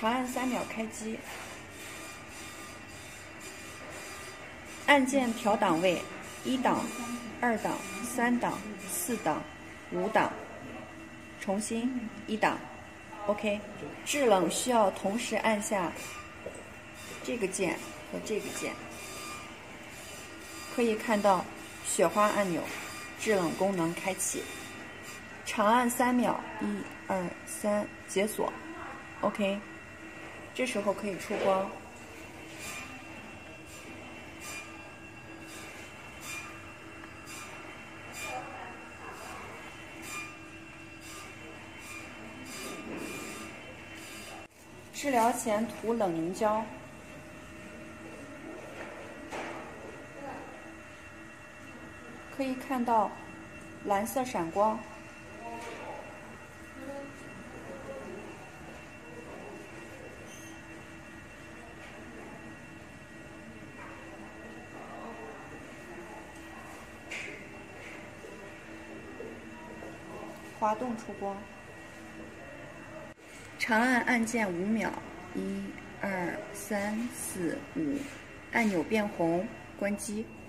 长按3秒开机。按键调档位：1档、2档、3档、4档、5档。重新1档 ，OK。制冷需要同时按下这个键和这个键。可以看到雪花按钮，制冷功能开启。长按3秒，1、2、3，解锁 ，OK。这时候可以出光。治疗前涂冷凝胶，可以看到蓝色闪光。滑动出光。长按按键5秒，1、2、3、4、5，按钮变红，关机。